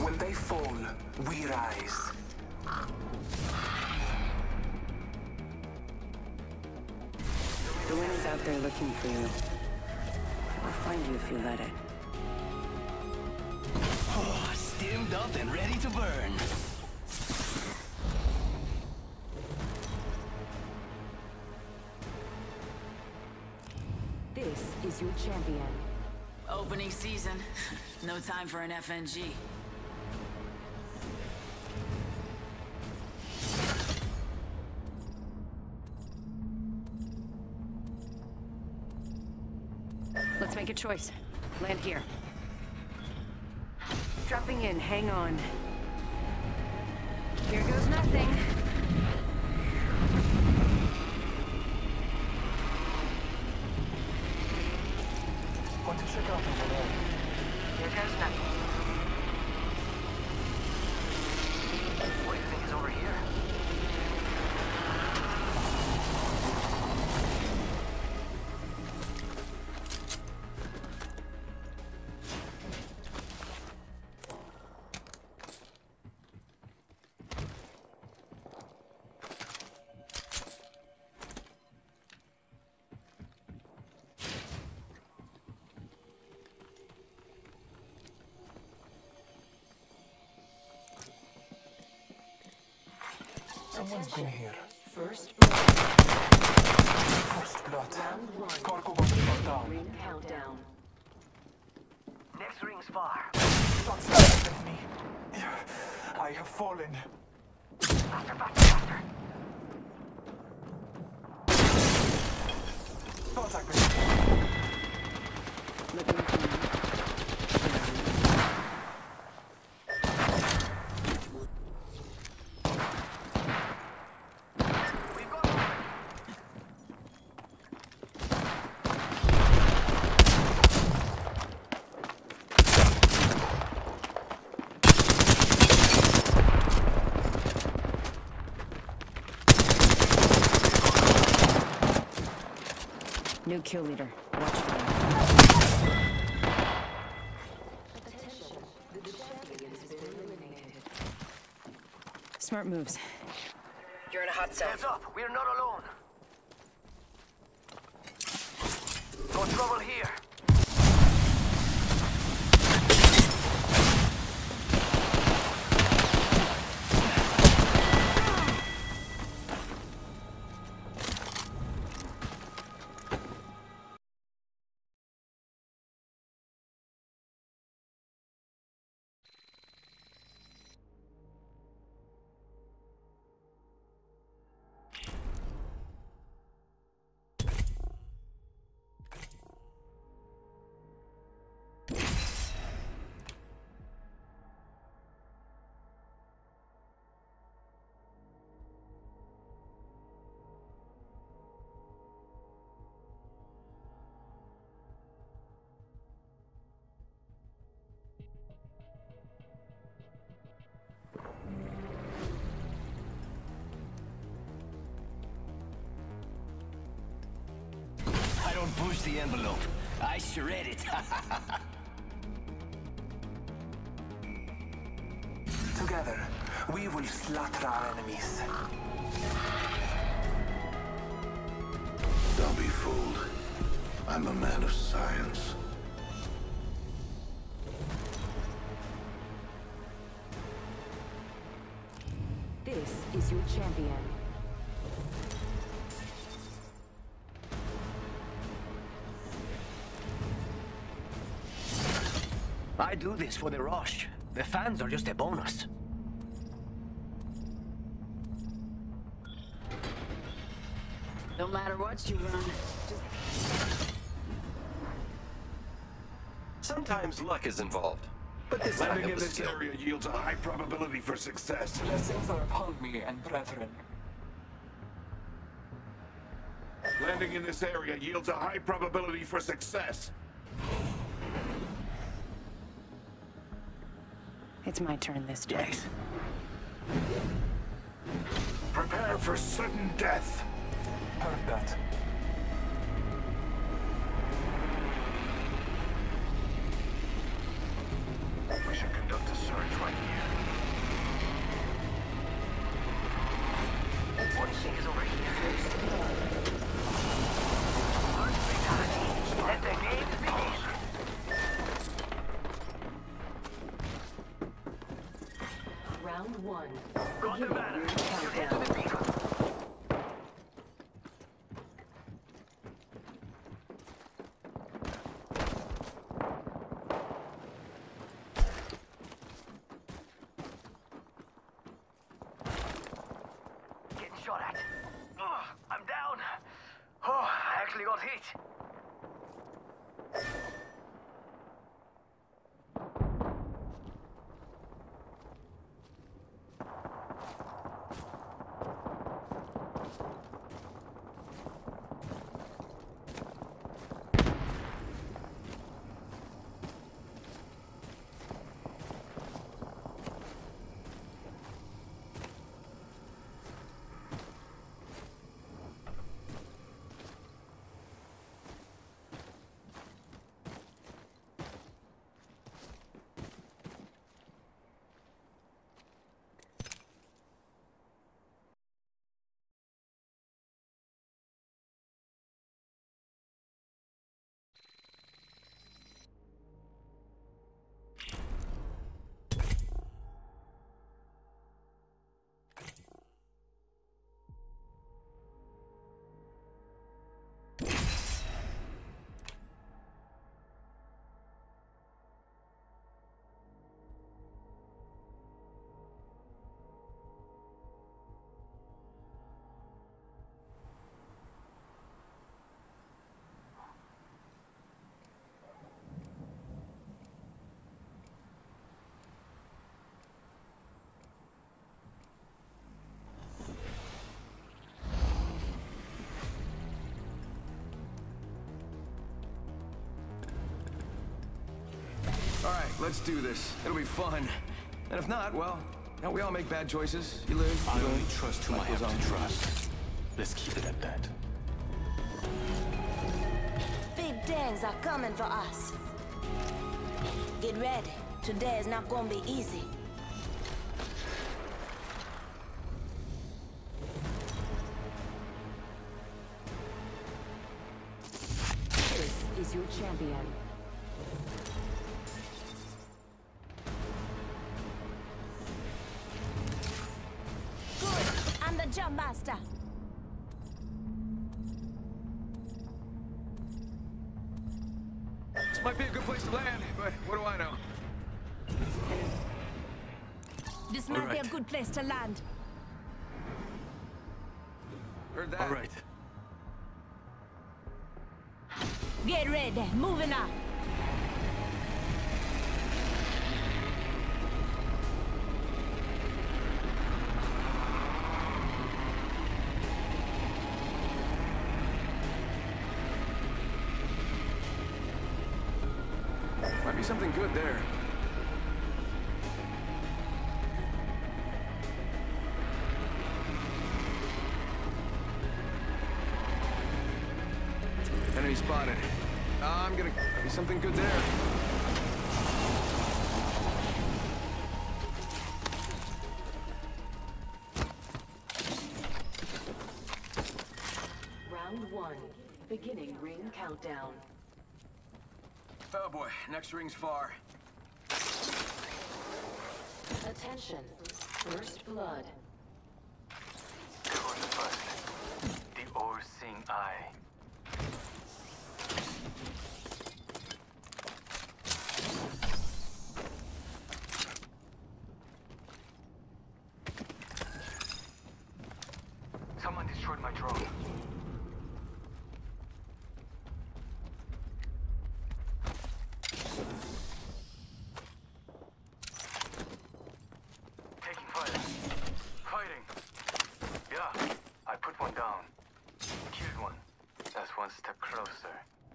When they fall, we rise. The wind is out there looking for you. We'll find you if you let it. Oh, steamed up and ready to burn. This is your champion. Opening season. No time for an FNG. Let's make a choice. Land here. Dropping in, hang on. Here goes nothing. Want to check out over there? Here goes nothing. What do you think is over here? Someone's been here. First blood. First blood. Round one. Cargo got shut down. Ring countdown. Next ring's far. Don't stand at me. I have fallen. Faster, faster, faster. Contact me. Looking for you. We've got him. New kill leader. Watch for him. Attention. The champion has been eliminated. Smart moves. You're in a hot zone. Heads up, we're not alone. No trouble here. I don't push the envelope. I shred it. Together, we will slaughter our enemies. Don't be fooled. I'm a man of science. This is your champion. I do this for the rush. The fans are just a bonus. No matter what you run. Sometimes luck is involved, but this lack Landing of in the this skill. area yields a high probability for success. Blessings are upon me and brethren. Landing in this area yields a high probability for success. It's my turn this time. Yes. Prepare for sudden death. Heard that. We should conduct a search right Round one. Got the man. Ring You get to countdown. the beacon. Getting shot at. Ugh, I'm down. Oh, I actually got hit. All right, let's do this. It'll be fun. And if not, well, you know, we all make bad choices. You live, I you only learn. trust who I Life have goes on. to trust. Let's keep it at that. Big things are coming for us. Get ready. Today is not gonna be easy. This is your champion. Good. I'm the jump master. This might be a good place to land, but what do I know? This might be a right. good place to land. Heard that? All right. Get ready. Moving up. Might be something good there. Enemy spotted. I'm gonna... Might be something good there. Round one. Beginning ring countdown. Oh boy, next ring's far. Attention. First blood. The all-seeing eye. Someone destroyed my drone. Taking fire. Fighting. Yeah, I put one down. Killed one. That's one step closer.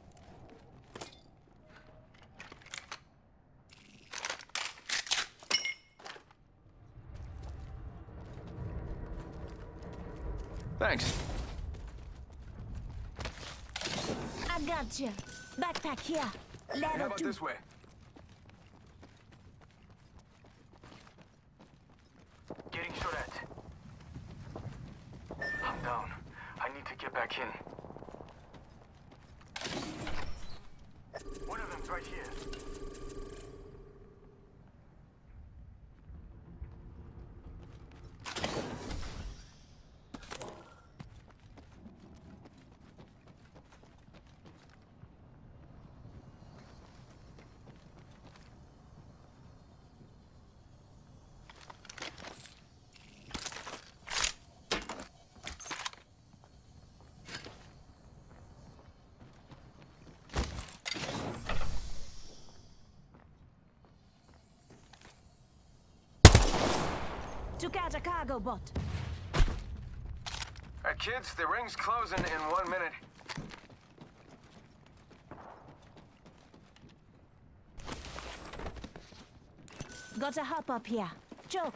Thanks. I got you. Backpack here. How Level about 2. this way? Getting shot at. I'm down. I need to get back in. One of them's right here. Took out a cargo bot. Alright, kids, the ring's closing in 1 minute. Got a hop up here. Joke.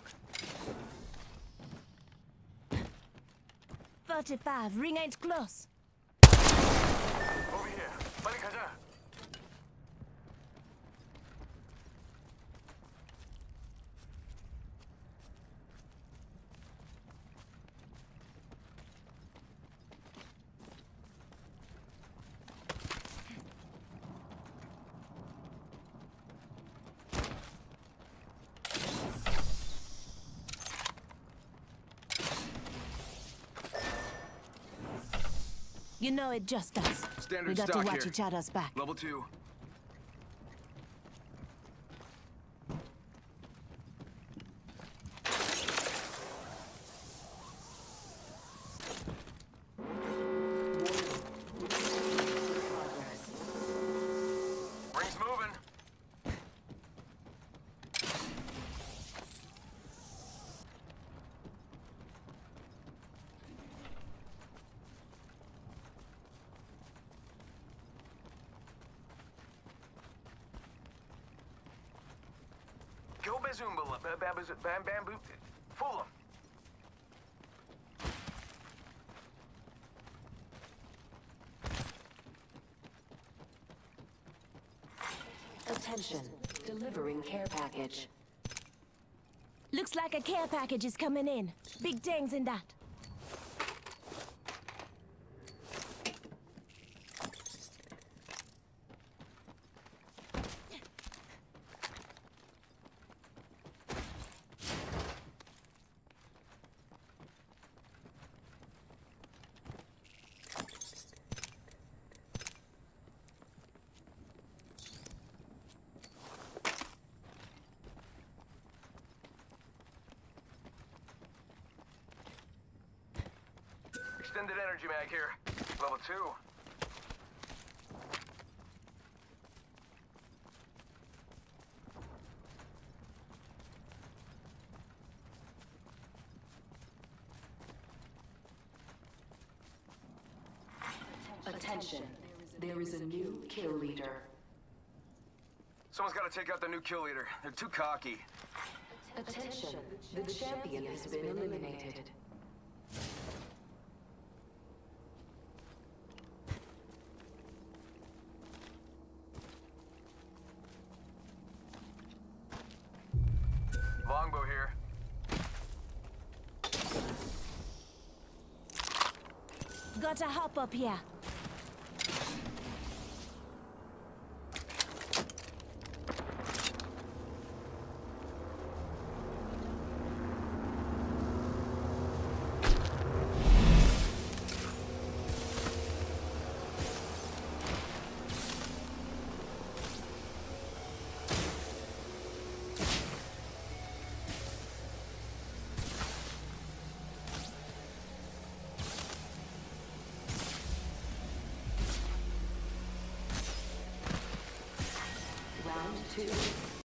35. Ring ain't close. Over here. 빨리 가자. You know it just us. Standard We got to stock watch here. each other's back. Level 2. Ring's moving. Go Bazoomba, bamboo, fool 'em. Attention. Delivering care package. Looks like a care package is coming in. Big dings in that. Extended energy mag here. Level 2. Attention. There is a new kill leader. Someone's got to take out the new kill leader. They're too cocky. Attention. The champion has been eliminated. Longbow here. Got a hop up here. Round 2.